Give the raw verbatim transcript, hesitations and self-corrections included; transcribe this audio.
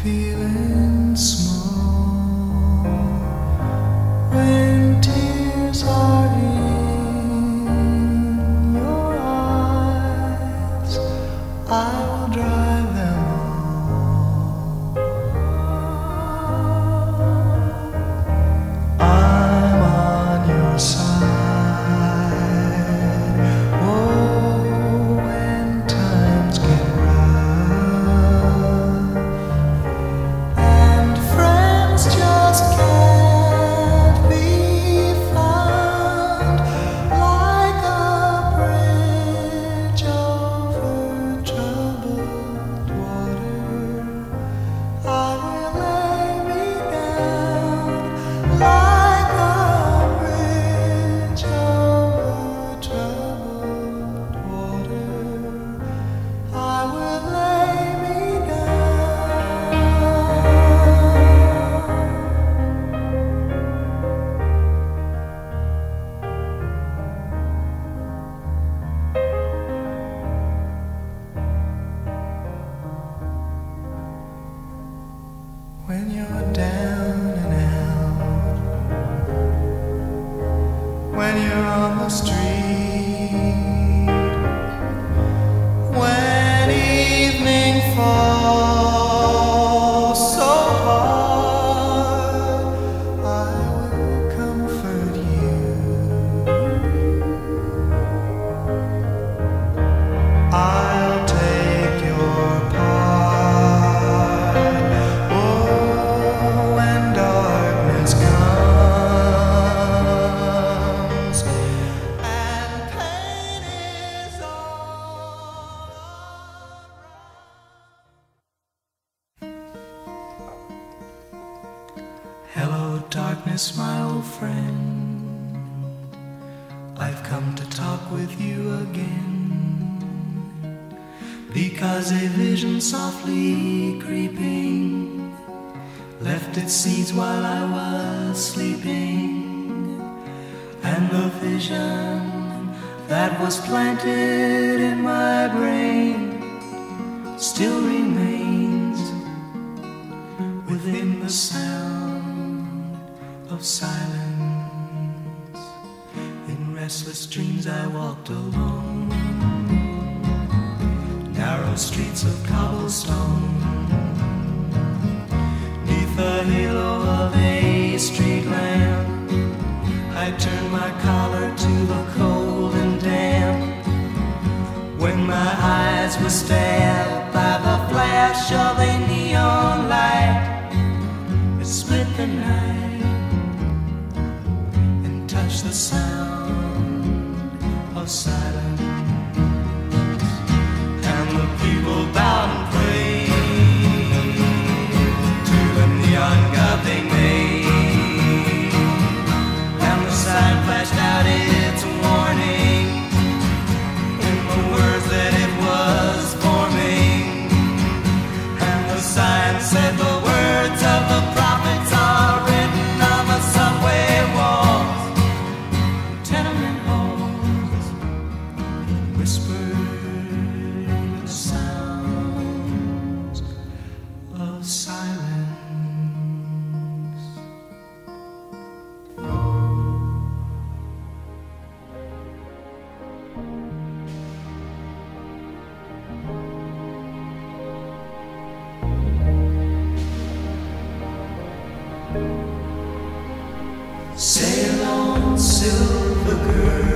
feeling small when tears are in your eyes. I will dry them all. I'm on your side. Oh, when times get rough and friends just can't be found, like a bridge over troubled water, I will lay me down. Like a bridge over troubled water, I will lay me when you're down and out, when you're on the street, when evening falls so hard, I will comfort you. I'll take your part. Oh, when darkness comes and pain is all around. Hello, darkness, my old friend. I've come to talk with you again, because a vision softly creeping left its seeds while I was sleeping, and the vision that was planted in my brain still remains within the sound of silence. In restless dreams I walked alone, narrow streets of cobblestone, neath the halo of a street lamp. I turned my collar to the cold and damp, when my eyes were stabbed by the flash of a neon light. It split the night and touched the sound of silence. The people bowed and prayed to the neon god they made, and the sign flashed out its warning in the words that it was forming. And the sign said the words of the prophets are written on the subway walls, tenement halls, whispered sounds of silence. Sail on, silver girl,